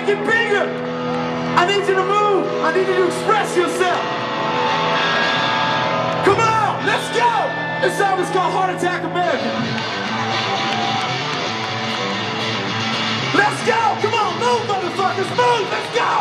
make it bigger. I need you to move. I need you to express yourself. Come on, let's go. This song is called Heart Attack America. Let's go. Come on, move, motherfuckers, move. Let's go.